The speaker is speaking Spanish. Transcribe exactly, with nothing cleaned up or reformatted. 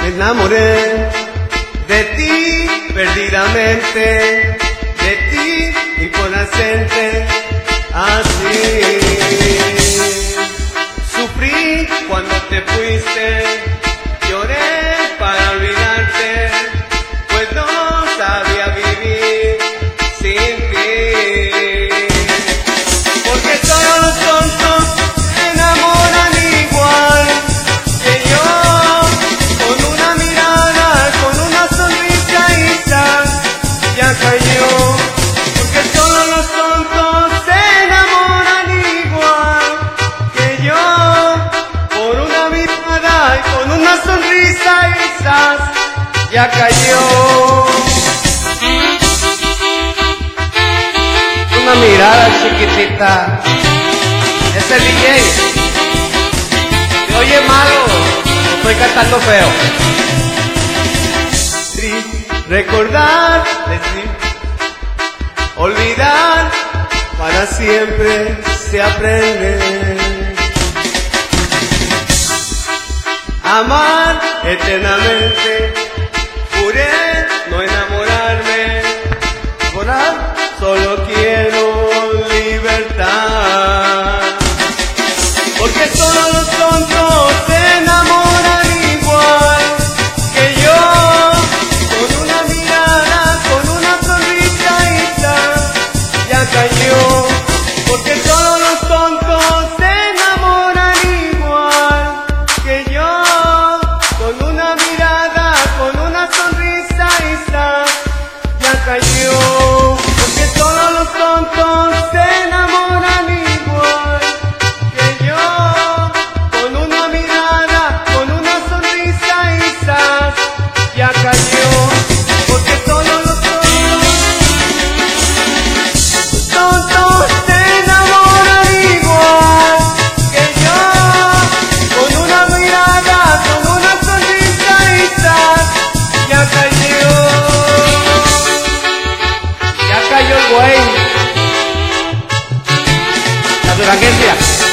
enamoré de ti perdidamente, de ti inconsciente, así. Sufrí cuando te fuiste, lloré para olvidarte, pues no sabía vivir sin ti. Porque todos los tontos se enamoran igual que yo, con una mirada, con una sonrisa y sal, ya cayó. Porque todos los tontos se enamoran igual que yo, por una mirada y con una sonrisa y sal, ya cayó. Una mirada chiquitita, ese D J se oye malo, estoy cantando feo. Recordar, decir, olvidar, para siempre se aprende. Amar eternamente, juré no enamorarme, volar, solo quiero libertad. Porque todos los tontos se enamoran igual que yo, con una mirada, con una sonrisa y tal, ya cayó. Porque todos los tontos se enamoran igual que yo, con una mirada, con una sonrisa y tal, ya cayó. Porque todos los tontos se enamoran igual que yo, con una mirada, con una sonrisa y sal, ya cayó. Porque todos los tontos, los tontos se enamoran igual que yo, con una mirada, con una sonrisa y sal, ya cayó. Ya cayó el güey. La Duranguense.